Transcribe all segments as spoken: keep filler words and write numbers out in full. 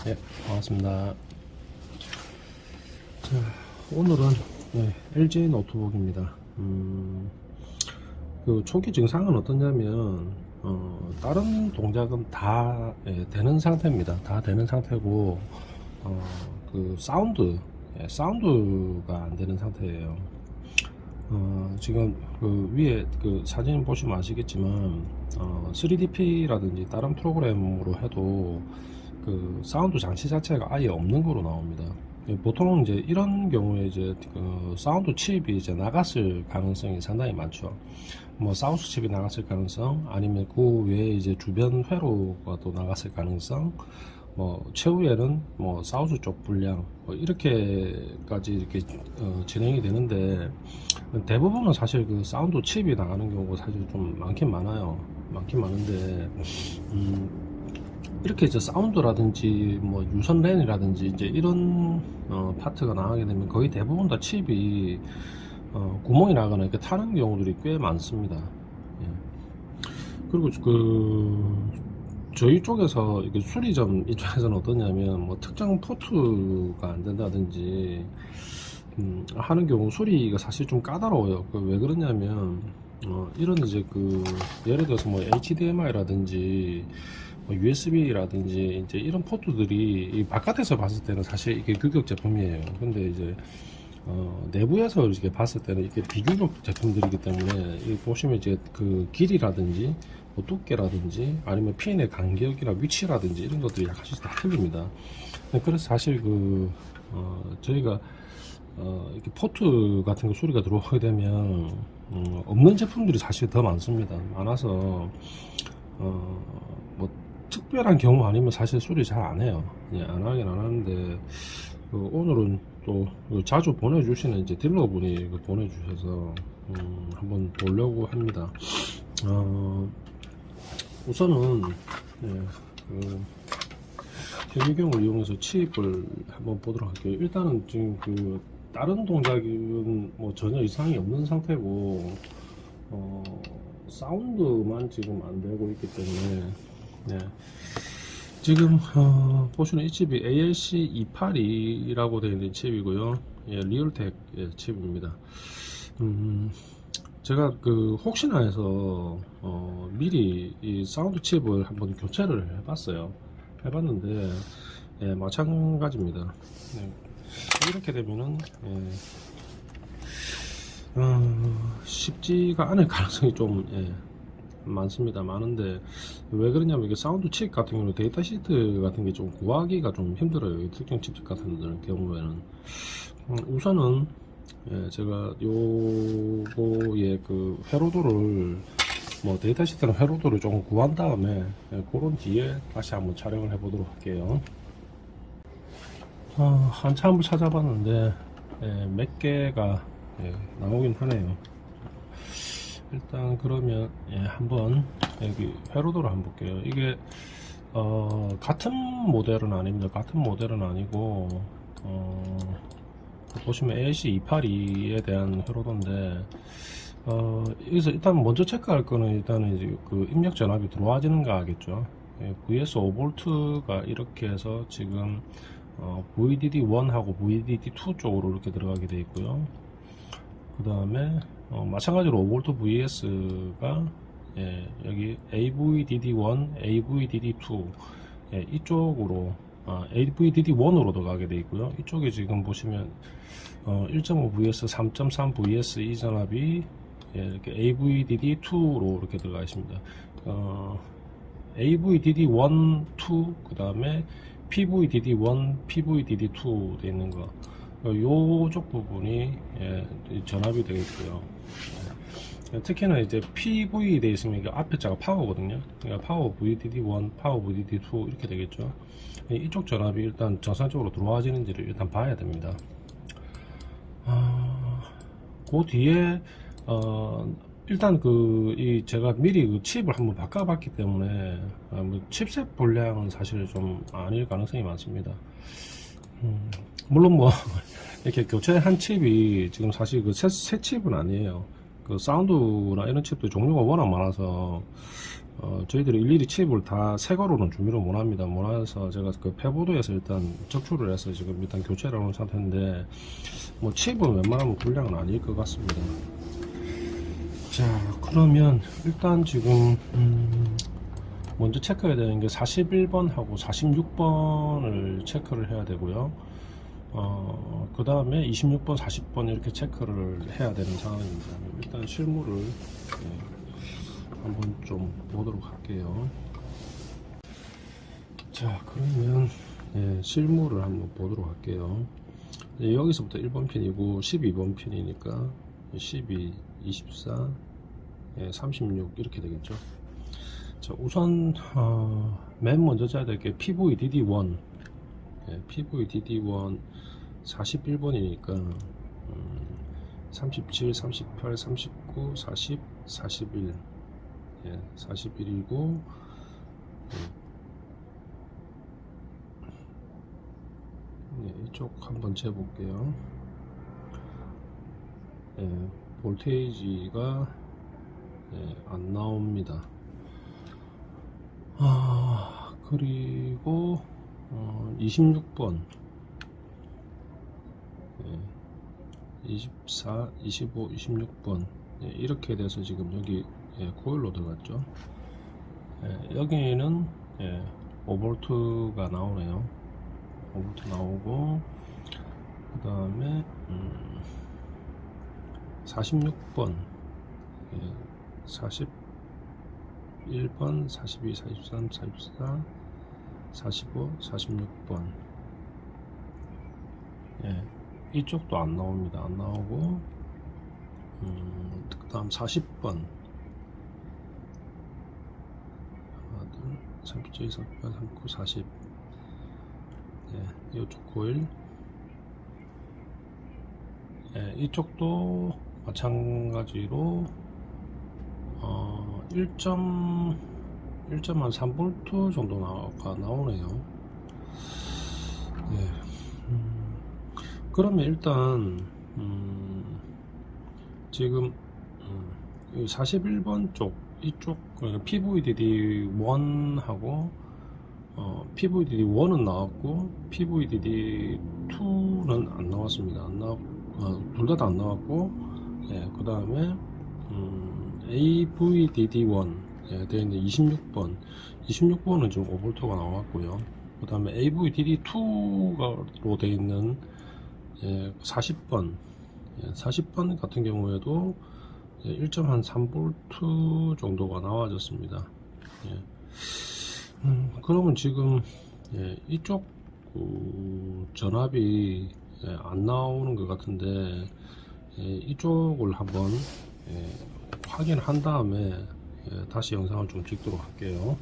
네, 반갑습니다. 자, 오늘은 네, 엘지 노트북입니다. 음, 그 초기 증상은 어떠냐면 어, 다른 동작은 다 예, 되는 상태입니다. 다 되는 상태고 어, 그 사운드 예, 사운드가 안 되는 상태예요. 어, 지금 그 위에 그 사진 보시면 아시겠지만 어, 쓰리디피라든지 다른 프로그램으로 해도 그 사운드 장치 자체가 아예 없는 거로 나옵니다. 보통 이제 이런 경우에 이제 그 사운드 칩이 이제 나갔을 가능성이 상당히 많죠. 뭐 사우스 칩이 나갔을 가능성, 아니면 그 외에 이제 주변 회로가 또 나갔을 가능성, 뭐 최후에는 뭐 사우스 쪽 불량 뭐 이렇게까지 이렇게 어, 진행이 되는데, 대부분은 사실 그 사운드 칩이 나가는 경우가 사실 좀 많긴 많아요. 많긴 많은데 음, 이렇게 이제 사운드라든지 뭐 유선 랜이라든지 이제 이런 어, 파트가 나가게 되면 거의 대부분 다 칩이 어, 구멍이 나거나 이렇게 타는 경우들이 꽤 많습니다. 예. 그리고 그 저희 쪽에서 이게 수리점 이쪽에서는 어떠냐면 뭐 특정 포트가 안 된다든지 음, 하는 경우 수리가 사실 좀 까다로워요. 그 왜 그러냐면 어, 이런 이제 그 예를 들어서 뭐 에이치디엠아이라든지 뭐 유에스비라든지 이제 이런 포트들이 이 바깥에서 봤을 때는 사실 이게 규격 제품이에요. 근데 이제 어, 내부에서 이렇게 봤을 때는 이게 비규격 제품들이기 때문에 이 보시면 이제 그 길이라든지 뭐 두께라든지 아니면 핀의 간격이나 위치라든지 이런 것들이 약간씩 다 틀립니다. 그래서 사실 그 어, 저희가 어, 이렇게 포트 같은 거 수리가 들어오게 되면 음, 없는 제품들이 사실 더 많습니다. 많아서 어, 뭐 특별한 경우 아니면 사실 수리 잘 안 해요. 예, 안 하긴 안 하는데 그 오늘은 또 자주 보내주시는 이제 딜러분이 보내주셔서 음, 한번 보려고 합니다. 어, 우선은 예, 그 현미경을 이용해서 칩을 한번 보도록 할게요. 일단은 지금 그 다른 동작은 뭐 전혀 이상이 없는 상태고 어, 사운드만 지금 안 되고 있기 때문에 네. 지금 어, 보시는 이 칩이 에이엘씨 이백팔십이라고 되어 있는 칩이고요. 예, 리얼텍 예, 칩입니다. 음, 제가 그 혹시나 해서 어, 미리 이 사운드 칩을 한번 교체를 해봤어요. 해봤는데 예, 마찬가지입니다. 예, 이렇게 되면은 예, 어, 쉽지가 않을 가능성이 좀 예, 많습니다. 많은데 왜 그러냐면 이게 사운드 칩 같은 경우는 데이터 시트 같은 게 좀 구하기가 좀 힘들어요. 특정 칩 같은 경우에는 음, 우선은 예, 제가 요거의 그 회로도를 뭐 데이터 시트는 회로도를 조금 구한 다음에 예, 그런 뒤에 다시 한번 촬영을 해 보도록 할게요. 어, 한참을 찾아봤는데 예, 몇 개가 예, 나오긴 하네요. 일단 그러면 예, 한번 여기 회로도를 한번 볼게요. 이게 어, 같은 모델은 아닙니다. 같은 모델은 아니고 어, 보시면 에이엘씨 이백팔십이에 대한 회로도인데 어, 여기서 일단 먼저 체크할 거는 일단은 이제 그 입력 전압이 들어와지는가 하겠죠. 예, 브이에스 오 볼트가 이렇게 해서 지금 어, 브이디디 원하고 브이디디 투 쪽으로 이렇게 들어가게 되어 있고요. 그 다음에 어, 마찬가지로 오 볼트 브이에스가 예, 여기 에이브이디디 원, 에이브이디디 투 예, 이쪽으로 아, 에이브이디디 원으로 들어가게 되어 있고요. 이쪽에 지금 보시면 어, 일 점 오 브이에스, 삼 점 삼 브이에스 이 전압이 예, 이렇게 에이브이디디 투로 이렇게 들어가 있습니다. 어, 에이브이디디 원, 이, 그 다음에 피브이디디 원, 피브이디디 투 되어 있는 거. 요쪽 부분이 예, 전압이 되겠고요. 예, 특히나 이제 피브이 되어 있으면 이게 앞에 자가 파워거든요. 그러니까 파워 브이디디 원, 파워 브이디디 투 이렇게 되겠죠. 이쪽 전압이 일단 정상적으로 들어와지는지를 일단 봐야 됩니다. 아, 그 뒤에 어, 일단 그 이 제가 미리 그 칩을 한번 바꿔봤기 때문에 아, 뭐 칩셋 분량은 사실 좀 아닐 가능성이 많습니다. 음, 물론 뭐 이렇게 교체한 칩이 지금 사실 그 새, 새 칩은 아니에요. 그 사운드나 이런 칩도 종류가 워낙 많아서 어, 저희들이 일일이 칩을 다 새 거로는 준비를 못 합니다. 못 해서 제가 그 폐보도에서 일단 적출을 해서 지금 일단 교체를 하는 상태인데, 뭐 칩은 웬만하면 불량은 아닐 것 같습니다. 자, 그러면 일단 지금 음, 먼저 체크해야 되는 게 사십일 번하고 사십육 번을 체크를 해야 되고요. 어, 그 다음에 이십육 번, 사십 번 이렇게 체크를 해야 되는 상황입니다. 일단 실물을 예, 한번 좀 보도록 할게요. 자, 그러면 예, 실물을 한번 보도록 할게요. 예, 여기서부터 일 번 핀이고 십이 번 핀이니까 십이, 이십사, 예, 삼십육 이렇게 되겠죠. 자, 우선 어, 맨 먼저 짜야 될 게 피브이디디 원, 예, 피브이디디 원 사십일 번이니까 음, 삼십칠, 삼십팔, 삼십구, 사십, 사십일, 예, 사십일이고 예, 이쪽 한번 재볼게요. 예, 볼테이지가 예, 안 나옵니다. 아, 그리고 어, 이십육 번, 예, 이십사, 이십오, 이십육 번 예, 이렇게 돼서 지금 여기 예, 코일로 들어갔죠. 예, 여기는 예, 오 볼트가 나오네요. 오 볼트 나오고, 그 다음에 음, 사십육 번, 예, 사십일 번, 사십이, 사십삼, 사십사, 사십오, 사십육 번 예, 이쪽도 안 나옵니다. 안 나오고 음, 그 다음 사십 번 하나, 둘, 삼십칠, 삼십팔, 삼십구, 사십 예, 이쪽 코일 예, 이쪽도 마찬가지로 어, 일 점 삼 볼트 정도 나가, 나오네요. 예. 음, 그러면 일단 음, 지금 음, 사십일 번 쪽 이쪽 피브이디디 원하고 어, 피브이디디 원은 나왔고 피브이디디 투는 안 나왔습니다. 안 나왔, 어, 둘 다 안 나왔고 예, 그 다음에 음, 에이브이디디 원 예, 되어 있는 이십육 번 이십육 번은 지금 오 볼트가 나왔고요. 그 다음에 에이브이디디 투로 되어 있는 예, 사십 번 예, 사십 번 같은 경우에도 예, 일 점 삼 볼트 정도가 나와졌습니다. 예. 음, 그러면 지금 예, 이쪽 그, 전압이 예, 안 나오는 것 같은데 예, 이쪽을 한번 예, 확인한 다음에 예, 다시 영상을 좀 찍도록 할게요.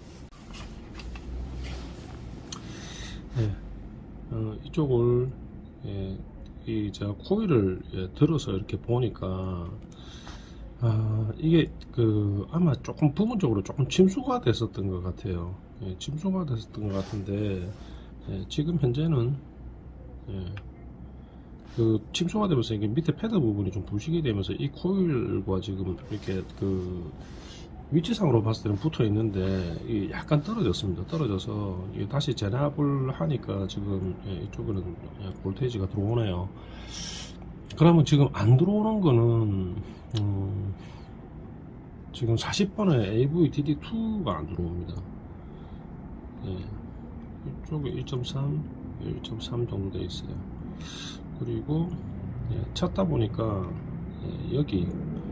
예, 어, 이쪽을 예, 이 제가 코일을 예, 들어서 이렇게 보니까 아, 이게 그 아마 조금 부분적으로 조금 침수가 됐었던 것 같아요. 예, 침수가 됐었던 것 같은데 예, 지금 현재는 예, 그 침수가 되면서 이게 밑에 패드 부분이 좀 부식이 되면서 이 코일과 지금 이렇게 그 위치상으로 봤을 때는 붙어 있는데 이게 약간 떨어졌습니다. 떨어져서 이게 다시 재납을 하니까 지금 예, 이쪽에는 예, 볼테이지가 들어오네요. 그러면 지금 안 들어오는 거는 음, 지금 사십 번에 에이브이디디 투가 안 들어옵니다. 예, 이쪽에 일 점 삼, 일 점 삼 정도 되어 있어요. 그리고 예, 찾다 보니까 예, 여기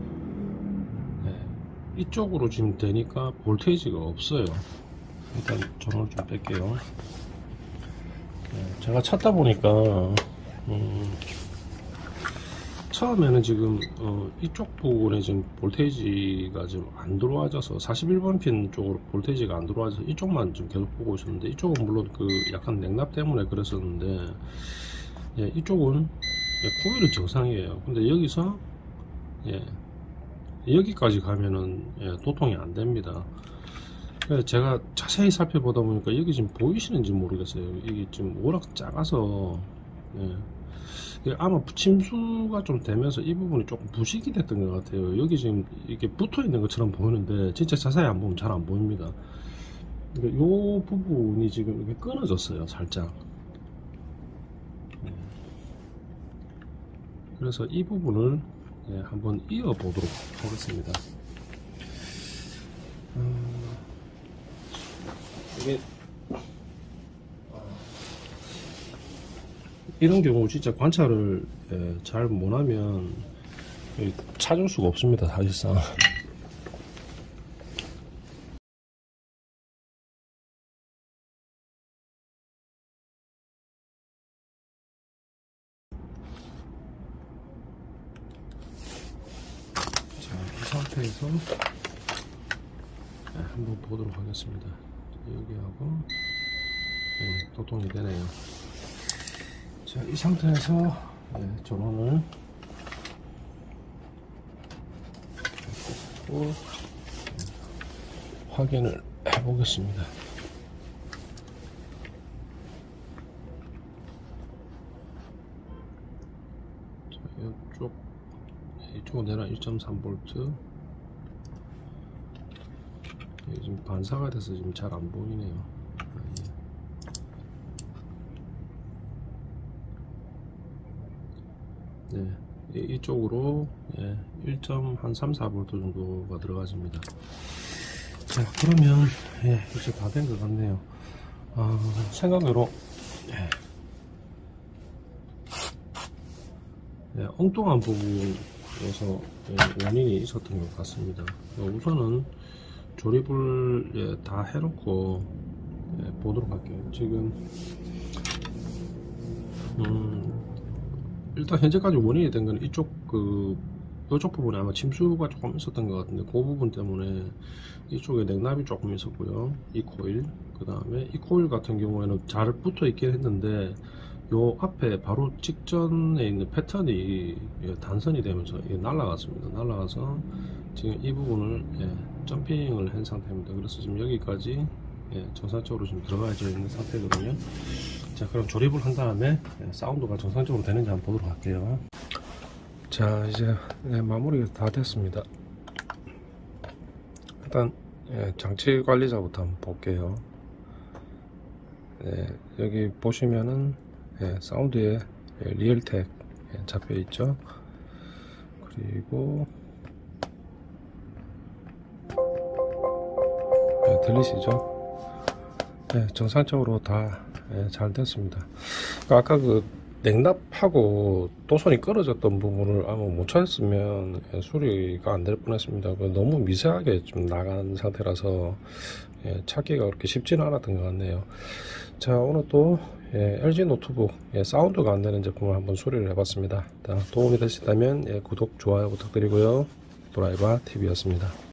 예, 이쪽으로 지금 되니까 볼테이지가 없어요. 일단 전원을 좀 뺄게요. 예, 제가 찾다 보니까 음, 처음에는 지금 어, 이쪽 부분에 지금 볼테이지가 지금 안 들어와져서 사십일 번 핀 쪽으로 볼테이지가 안 들어와져서 이쪽만 좀 계속 보고 있었는데 이쪽은 물론 그 약간 냉납 때문에 그랬었는데 예, 이쪽은 예, 코일은 정상이에요. 근데 여기서 예, 여기까지 가면은 예, 도통이 안 됩니다. 그래서 제가 자세히 살펴보다 보니까 여기 지금 보이시는지 모르겠어요. 이게 지금 워낙 작아서 예. 이게 아마 침수가 좀 되면서 이 부분이 조금 부식이 됐던 것 같아요. 여기 지금 이게 붙어 있는 것처럼 보이는데 진짜 자세히 안 보면 잘 안 보입니다. 그러니까 요 부분이 지금 이렇게 끊어졌어요, 살짝. 예. 그래서 이 부분을 예, 한번 이어 보도록 하겠습니다. 음, 이게 이런 경우 진짜 관찰을 예, 잘 못하면 찾을 수가 없습니다, 사실상. 자, 이 상태에서 예, 한번 보도록 하겠습니다. 여기하고 예, 도통이 되네요. 자, 이 상태에서 예, 전원을 꽂고 예, 확인을 해 보겠습니다. 자, 이쪽 이쪽은 내랑 일 점 삼 볼트. 지금 반사가 돼서 지금 잘 안 보이네요. 네, 이쪽으로 예, 일 점 삼 사 볼트 정도가 들어가집니다. 자, 그러면 예, 이제 다 된 것 같네요. 아, 생각외로 예, 예, 엉뚱한 부분에서 예, 원인이 있었던 것 같습니다. 우선은 조립을 예, 다 해놓고 예, 보도록 할게요. 지금 음, 일단 현재까지 원인이 된 건 이쪽 그 이쪽 부분에 아마 침수가 조금 있었던 것 같은데, 그 부분 때문에 이쪽에 냉납이 조금 있었고요. 이 코일, 그 다음에 이 코일 같은 경우에는 잘 붙어 있긴 했는데 요 앞에 바로 직전에 있는 패턴이 예, 단선이 되면서 예, 날아갔습니다. 날아가서 지금 이 부분을 예, 점핑을 한 상태입니다. 그래서 지금 여기까지 예, 정상적으로 지금 들어가져 있는 상태거든요. 자, 그럼 조립을 한 다음에 예, 사운드가 정상적으로 되는지 한번 보도록 할게요. 자, 이제 예, 마무리가 다 됐습니다. 일단 예, 장치 관리자부터 한번 볼게요. 예, 여기 보시면은 예, 사운드에 예, 리얼텍 예, 잡혀 있죠. 그리고 예, 들리시죠? 예, 정상적으로 다 잘 예, 됐습니다. 그러니까 아까 그 냉납하고 도선이 끊어졌던 부분을 아마 못 찾았으면 예, 수리가 안 될 뻔했습니다. 너무 미세하게 좀 나간 상태라서 예, 찾기가 그렇게 쉽지는 않았던 것 같네요. 자, 오늘 또 예, 엘지 노트북 예, 사운드가 안 되는 제품을 한번 수리를 해봤습니다. 도움이 되셨다면 예, 구독, 좋아요 부탁드리고요. 도라이바 티비였습니다.